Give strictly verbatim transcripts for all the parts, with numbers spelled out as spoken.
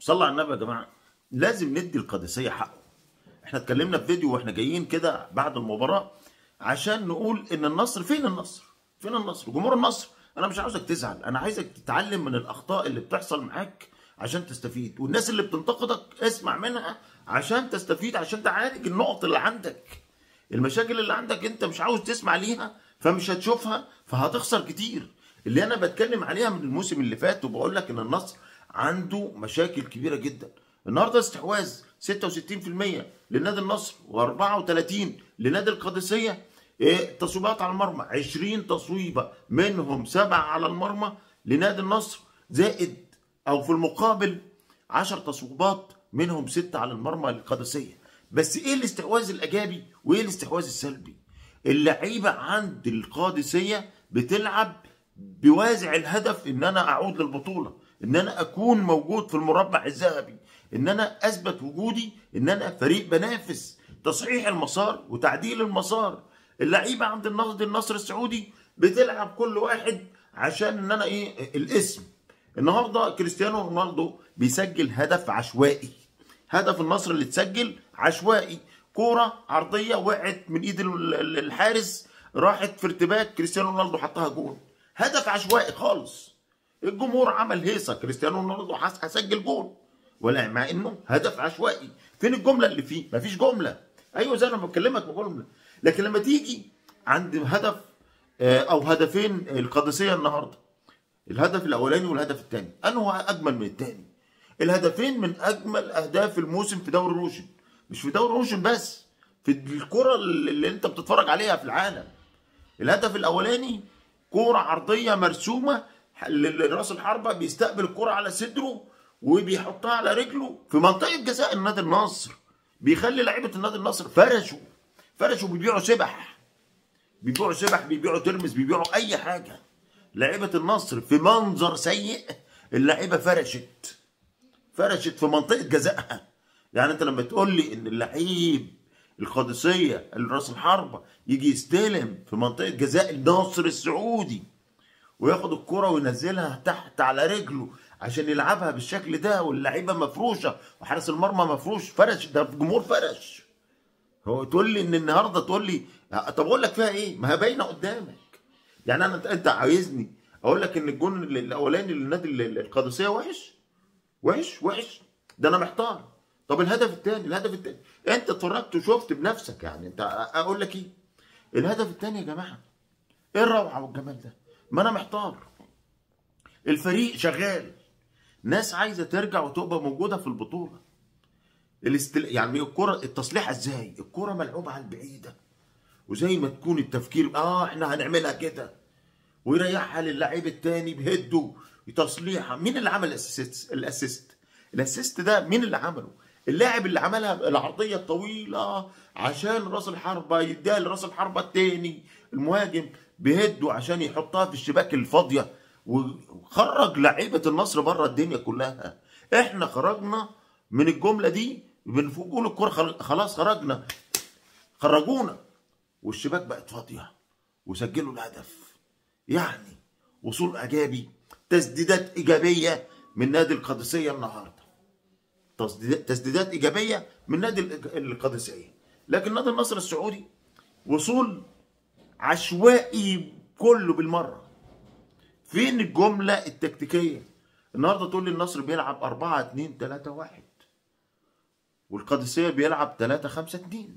صلوا على النبي يا جماعه. لازم ندي القادسيه حقه. احنا اتكلمنا في فيديو واحنا جايين كده بعد المباراه عشان نقول ان النصر، فين النصر؟ فين النصر؟ جمهور النصر، انا مش عاوزك تزعل، انا عايزك تتعلم من الاخطاء اللي بتحصل معاك عشان تستفيد، والناس اللي بتنتقدك اسمع منها عشان تستفيد، عشان تعالج النقط اللي عندك. المشاكل اللي عندك انت مش عاوز تسمع ليها فمش هتشوفها فهتخسر كتير. اللي انا بتكلم عليها من الموسم اللي فات وبقول لك ان النصر عنده مشاكل كبيره جدا. النهارده استحواذ ستة وستين في المية لنادي النصر وأربعة وثلاثين لنادي القادسيه. إيه تصويبات على المرمى عشرين تصويبه منهم سبعه على المرمى لنادي النصر، زائد او في المقابل عشر تصويبات منهم ستة على المرمى للقادسيه. بس ايه الاستحواذ الايجابي وايه الاستحواذ السلبي؟ اللعيبه عند القادسيه بتلعب بوازع الهدف ان انا اعود للبطوله، ان انا اكون موجود في المربع الذهبي، ان انا اثبت وجودي، ان انا فريق بنافس، تصحيح المسار وتعديل المسار. اللعيبه عند النصر النصر السعودي بتلعب كل واحد عشان ان انا ايه الاسم. النهارده كريستيانو رونالدو بيسجل هدف عشوائي. هدف النصر اللي اتسجل عشوائي، كوره عرضيه وقعت من ايد الحارس راحت في ارتباك كريستيانو رونالدو حطها جون. هدف عشوائي خالص. الجمهور عمل هيصه كريستيانو رونالدو هسجل جون، ولا مع انه هدف عشوائي. فين الجمله اللي فيه؟ مفيش جمله. ايوه زي انا بكلمك بجمله، لكن لما تيجي عند هدف او هدفين القادسيه النهارده، الهدف الاولاني والهدف الثاني انه اجمل من الثاني. الهدفين من اجمل اهداف الموسم في دوري روشن، مش في دوري روشن بس، في الكره اللي انت بتتفرج عليها في العالم. الهدف الاولاني كوره عرضيه مرسومه لراس الحربه، بيستقبل الكوره على صدره وبيحطها على رجله في منطقه جزاء النادي النصر، بيخلي لعيبه النادي النصر فرشوا فرشوا بيبيعوا سبح بيبيعوا سبح بيبيعوا ترمس، بيبيعوا اي حاجه. لعيبه النصر في منظر سيء، اللعيبه فرشت فرشت في منطقه جزائها. يعني انت لما تقول لي ان اللعيب القادسيه اللي راس الحربه يجي يستلم في منطقه جزاء النصر السعودي وياخد الكره وينزلها تحت على رجله عشان يلعبها بالشكل ده، واللعيبه مفروشه وحارس المرمى مفروش، فرش، ده الجمهور فرش. هو تقول لي ان النهارده تقول لي طب اقول لك فيها ايه؟ ما هي باينه قدامك. يعني انا انت عايزني اقول لك ان الجون الاولاني للنادي القادسيه وحش وحش وحش؟ ده انا محتار. طب الهدف الثاني الهدف الثاني انت اتفرجت وشفت بنفسك، يعني انت اقول لك ايه؟ الهدف الثاني يا جماعه ايه الروعه والجمال ده؟ ما انا محتار. الفريق شغال، ناس عايزه ترجع وتبقى موجوده في البطوله. الاستل... يعني الكره التصليح ازاي؟ الكره ملعوبه على البعيده، وزي ما تكون التفكير اه احنا هنعملها كده، ويريحها للاعيب الثاني بهده تصليحها. مين اللي عمل الاسيست؟ الاسيست الاسيست ده مين اللي عمله؟ اللاعب اللي عملها العرضيه الطويله عشان راس الحربه يديها لراس الحربه الثاني المهاجم بهده عشان يحطها في الشباك الفاضيه، وخرج لعيبه النصر بره الدنيا كلها. احنا خرجنا من الجمله دي، بنقول الكره خلاص خرجنا، خرجونا والشباك بقت فاضيه وسجلوا الهدف. يعني وصول ايجابي، تسديدات ايجابيه من نادي القادسيه النهارده، تسديدات ايجابيه من نادي القادسيه. لكن نادي النصر السعودي وصول عشوائي كله بالمره. فين الجمله التكتيكيه؟ النهارده تقول لي النصر بيلعب أربعة اتنين تلاتة واحد والقادسيه بيلعب تلاتة خمسة اتنين.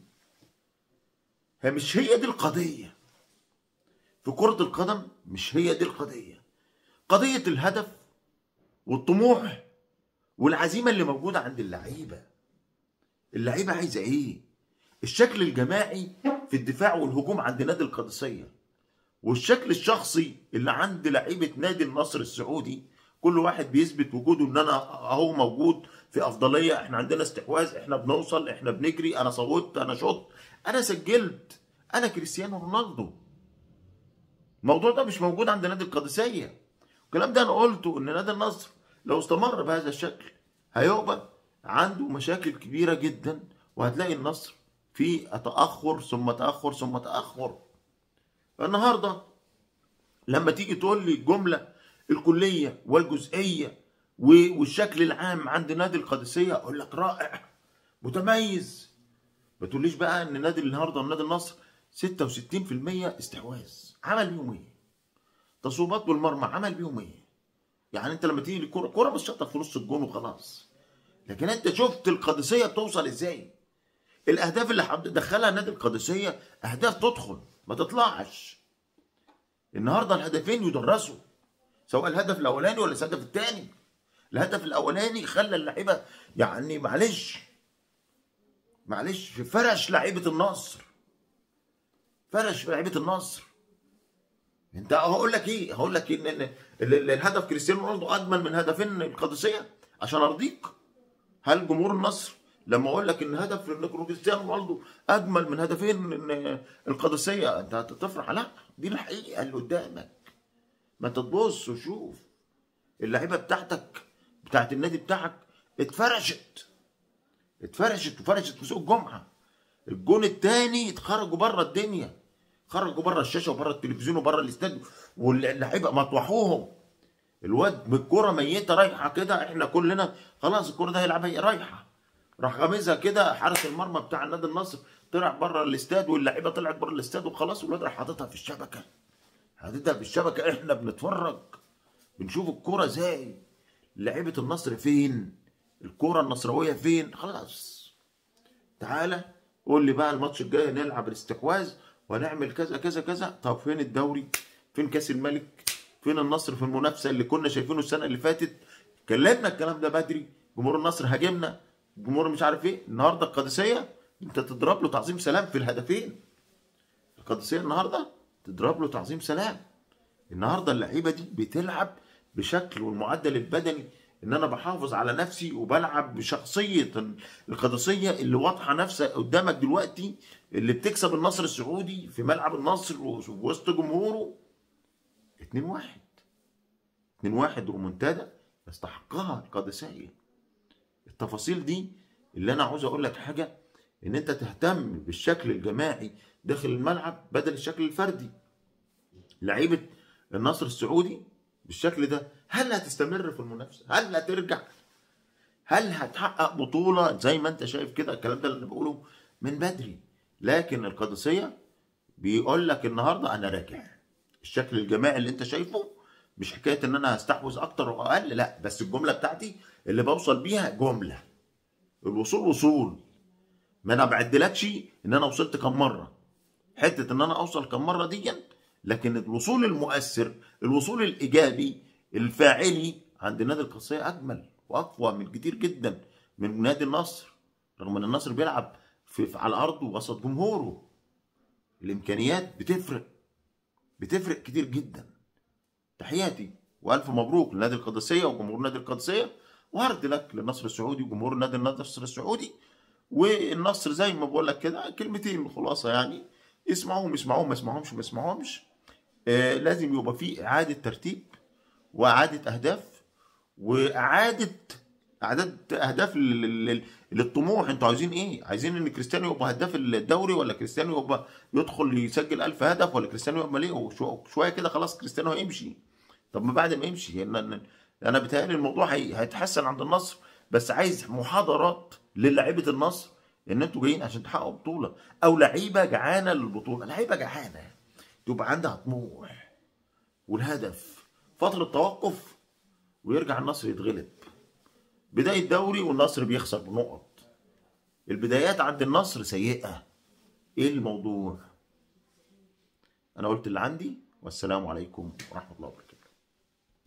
هي مش هي دي القضيه في كرة القدم، مش هي دي القضيه. قضيه الهدف والطموح والعزيمه اللي موجوده عند اللعيبه. اللعيبه عايزه ايه؟ الشكل الجماعي في الدفاع والهجوم عند نادي القادسيه، والشكل الشخصي اللي عند لعيبه نادي النصر السعودي. كل واحد بيثبت وجوده ان انا اهو موجود في افضليه، احنا عندنا استحواذ، احنا بنوصل، احنا بنجري، انا صوتت، انا شط، انا سجلت، انا كريستيانو رونالدو. الموضوع ده مش موجود عند نادي القادسيه. الكلام ده انا قلته ان نادي النصر لو استمر بهذا الشكل هيبقى عنده مشاكل كبيره جدا، وهتلاقي النصر في تاخر ثم تاخر ثم تاخر. النهارده لما تيجي تقول لي الجمله الكليه والجزئيه والشكل العام عند نادي القادسيه اقول لك رائع متميز. ما تقوليش بقى ان نادي النهارده نادي النصر ستة وستين في المية استحواذ، عمل بيهم ايه؟ تصويبات بالمرمى عمل بيهم ايه؟ يعني انت لما تيجي الكوره كوره مش شاطه في نص الجون وخلاص، لكن انت شفت القادسيه بتوصل ازاي؟ الاهداف اللي دخلها نادي القادسيه اهداف تدخل ما تطلعش. النهارده الهدفين يدرسوا، سواء الهدف الاولاني ولا الهدف الثاني. الهدف الاولاني خلى اللعيبه يعني معلش معلش فرش لعيبه النصر، فرش لعيبه النصر. انت هقول لك ايه؟ هقول لك ان إن الهدف كريستيانو رونالدو اجمل من هدفين القادسيه عشان ارضيك؟ هل جمهور النصر لما اقول لك ان هدف كريستيانو رونالدو اجمل من هدفين القادسيه انت هتفرح؟ لا، دي الحقيقه اللي قدامك. ما تبص وشوف اللعيبه بتاعتك بتاعت النادي بتاعك اتفرشت اتفرشت وفرشت في سوق الجمعه. الجون الثاني اتخرجوا بره الدنيا، خرجوا بره الشاشه وبره التلفزيون وبره الاستاد، واللعيبه مطوحوهم. الواد بالكره ميته رايحه كده، احنا كلنا خلاص الكره ده هيلعبها رايحه، راح غامزها كده حارس المرمى بتاع النادي النصر طلع بره الاستاد واللعيبه طلعت بره الاستاد وخلاص، والواد راح حاططها في الشبكه، حاططها في الشبكه. احنا بنتفرج بنشوف الكره ازاي. لعيبه النصر فين؟ الكره النصراويه فين؟ خلاص تعالى قول لي بقى الماتش الجاي نلعب الاستحواذ ونعمل كذا كذا كذا. طب فين الدوري؟ فين كاس الملك؟ فين النصر في المنافسه اللي كنا شايفينه السنه اللي فاتت؟ كلمنا الكلام ده بدري، جمهور النصر هاجمنا، جمهور مش عارف ايه. النهارده القادسيه انت تضرب له تعظيم سلام في الهدفين. القادسيه النهارده تضرب له تعظيم سلام. النهارده اللعيبه دي بتلعب بشكل والمعدل البدني ان انا بحافظ على نفسي وبلعب بشخصيه القادسيه اللي واضحه نفسها قدامك دلوقتي، اللي بتكسب النصر السعودي في ملعب النصر وسط جمهوره اتنين واحد اتنين واحد رومونتادا يستحقها القادسيه. التفاصيل دي اللي انا عاوز اقول لك حاجه، ان انت تهتم بالشكل الجماعي داخل الملعب بدل الشكل الفردي. لعيبه النصر السعودي بالشكل ده هل هتستمر في المنافسه؟ هل هترجع؟ هل هتحقق بطوله زي ما انت شايف كده؟ الكلام ده اللي انا بقوله من بدري. لكن القادسيه بيقول لك النهارده انا راجع. الشكل الجماعي اللي انت شايفه مش حكايه ان انا هستحوذ اكتر واقل، لا، بس الجمله بتاعتي اللي بوصل بيها جمله. الوصول وصول، ما انا بعدلكش ان انا وصلت كم مره، حته ان انا اوصل كم مره دي، لكن الوصول المؤثر، الوصول الايجابي الفاعلي عند نادي القادسيه اجمل واقوى من كتير جدا من نادي النصر. رغم ان النصر بيلعب في على ارضه وسط جمهوره، الامكانيات بتفرق بتفرق كتير جدا. تحياتي والف مبروك لنادي القادسيه وجمهور نادي القادسيه، وهارد لك للنصر السعودي وجمهور نادي النصر السعودي. والنصر زي ما بقول لك كده كلمتين خلاصه، يعني اسمعوهم اسمعوهم ما اسمعهمش ما اسمعهمش. آه لازم يبقى في اعاده ترتيب واعاده اهداف واعاده اعداد اهداف للطموح. انتوا عايزين ايه؟ عايزين ان كريستيانو يبقى هداف الدوري، ولا كريستيانو يبقى يدخل يسجل ألف هدف، ولا كريستيانو يبقى ليه؟ شويه كده خلاص كريستيانو هيمشي. طب ما بعد ما يمشي انا بيتهيألي الموضوع هيتحسن عند النصر، بس عايز محاضرات للاعيبه النصر ان انتوا جايين عشان تحققوا بطوله، او لعيبه جعانه للبطوله. لعيبه جعانه تبقى عندها طموح والهدف، فتره توقف ويرجع النصر يتغلب. بدايه دوري والنصر بيخسر بنقط، البدايات عند النصر سيئه. ايه الموضوع؟ انا قلت اللي عندي، والسلام عليكم ورحمه الله وبركاته.